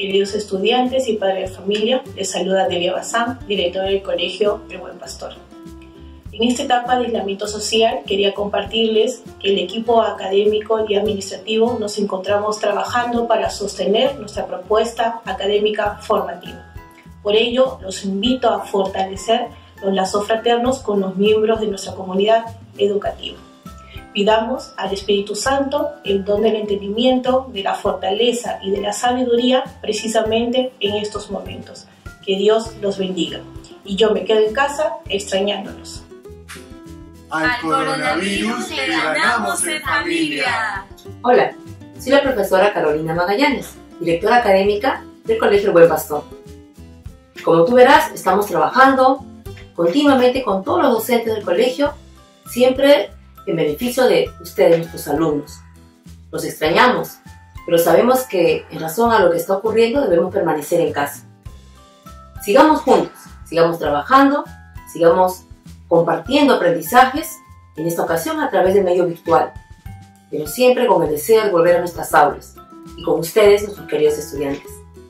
queridos estudiantes y padres de familia, les saluda Delia Bazán, directora del Colegio El Buen Pastor. En esta etapa de aislamiento social quería compartirles que el equipo académico y administrativo nos encontramos trabajando para sostener nuestra propuesta académica formativa. Por ello, los invito a fortalecer los lazos fraternos con los miembros de nuestra comunidad educativa. Pidamos al Espíritu Santo el don del entendimiento, de la fortaleza y de la sabiduría precisamente en estos momentos. Que Dios los bendiga. Y yo me quedo en casa extrañándolos. Al coronavirus le ganamos en familia. Hola, soy la profesora Carolina Magallanes, directora académica del Colegio El Buen Pastor. Como tú verás, estamos trabajando continuamente con todos los docentes del colegio, siempre en beneficio de ustedes, nuestros alumnos. Los extrañamos, pero sabemos que en razón a lo que está ocurriendo debemos permanecer en casa. Sigamos juntos, sigamos trabajando, sigamos compartiendo aprendizajes, en esta ocasión a través del medio virtual, pero siempre con el deseo de volver a nuestras aulas y con ustedes, nuestros queridos estudiantes.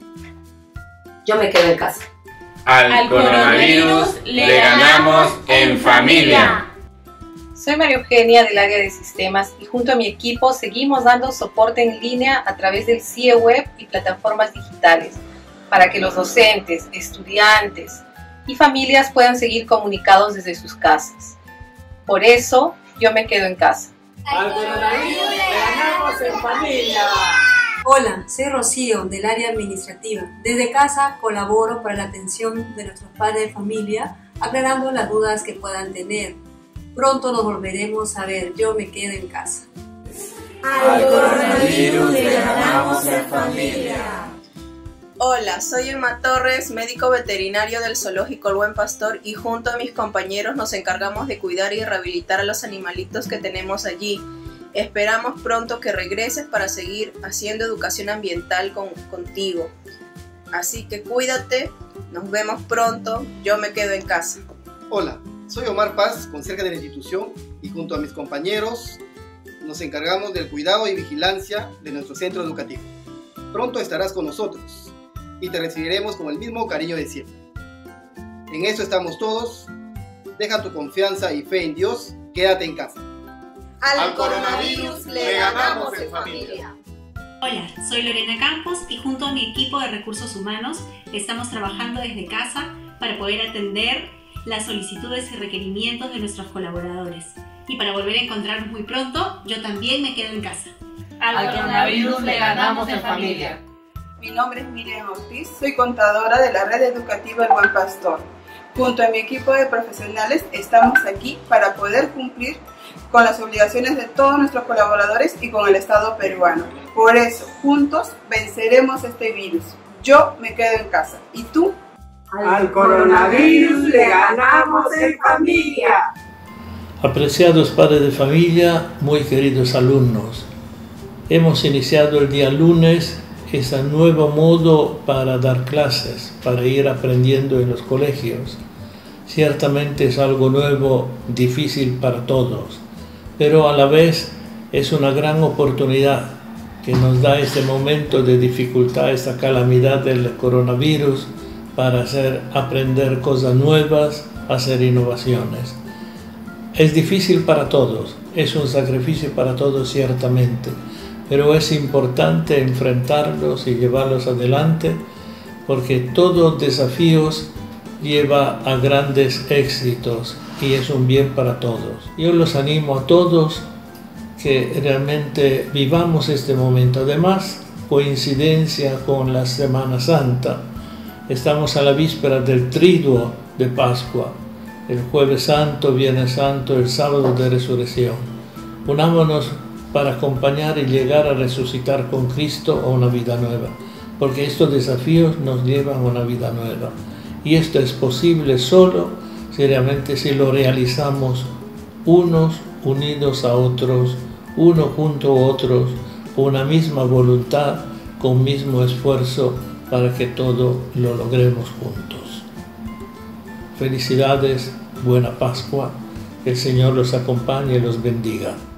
Yo me quedo en casa. Al coronavirus le ganamos en familia. Soy María Eugenia del área de sistemas y junto a mi equipo seguimos dando soporte en línea a través del CIE Web y plataformas digitales para que los docentes, estudiantes y familias puedan seguir comunicados desde sus casas. Por eso, yo me quedo en casa. Al coronavirus le ganamos en familia. Hola, soy Rocío del área administrativa. Desde casa colaboro para la atención de nuestros padres de familia, aclarando las dudas que puedan tener. Pronto nos volveremos a ver. Yo me quedo en casa. Al coronavirus le ganamos en familia. Hola, soy Emma Torres, médico veterinario del Zoológico El Buen Pastor y junto a mis compañeros nos encargamos de cuidar y rehabilitar a los animalitos que tenemos allí. Esperamos pronto que regreses para seguir haciendo educación ambiental contigo. Así que cuídate, nos vemos pronto, yo me quedo en casa. Hola, soy Omar Paz, conserje de la institución y junto a mis compañeros nos encargamos del cuidado y vigilancia de nuestro centro educativo. Pronto estarás con nosotros y te recibiremos con el mismo cariño de siempre. En eso estamos todos. Deja tu confianza y fe en Dios, quédate en casa. Al coronavirus le ganamos en familia. Hola, soy Lorena Campos y junto a mi equipo de recursos humanos estamos trabajando desde casa para poder atender las solicitudes y requerimientos de nuestros colaboradores. Y para volver a encontrarnos muy pronto, yo también me quedo en casa. Al coronavirus le ganamos en familia. Mi nombre es Miriam Ortiz, soy contadora de la red educativa El Buen Pastor. Junto a mi equipo de profesionales estamos aquí para poder cumplir con las obligaciones de todos nuestros colaboradores y con el Estado peruano. Por eso, juntos venceremos este virus. Yo me quedo en casa. ¿Y tú? Al coronavirus le ganamos en familia. Apreciados padres de familia, muy queridos alumnos, hemos iniciado el día lunes ese nuevo modo para dar clases, para ir aprendiendo en los colegios. Ciertamente es algo nuevo, difícil para todos, pero a la vez es una gran oportunidad que nos da este momento de dificultad, esta calamidad del coronavirus, para aprender cosas nuevas, hacer innovaciones. Es difícil para todos, es un sacrificio para todos ciertamente, pero es importante enfrentarlos y llevarlos adelante porque todos desafíos lleva a grandes éxitos y es un bien para todos. Yo los animo a todos que realmente vivamos este momento. Además, coincidencia con la Semana Santa, estamos a la víspera del Triduo de Pascua, el Jueves Santo, Viernes Santo, el Sábado de Resurrección. Unámonos para acompañar y llegar a resucitar con Cristo a una vida nueva, porque estos desafíos nos llevan a una vida nueva. Y esto es posible solo si realmente lo realizamos unos unidos a otros, uno junto a otros, con una misma voluntad, con mismo esfuerzo, para que todo lo logremos juntos. Felicidades, buena Pascua, que el Señor los acompañe y los bendiga.